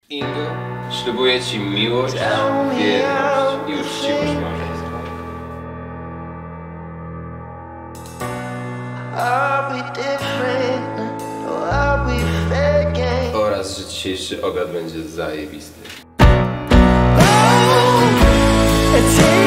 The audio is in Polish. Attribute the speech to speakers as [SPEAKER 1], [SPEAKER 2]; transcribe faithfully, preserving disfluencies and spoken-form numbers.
[SPEAKER 1] Ingo, ślubuję ci miłość, wierność i uczciwość małżeństwa. Oraz, że dzisiejszy obiad będzie zajebisty.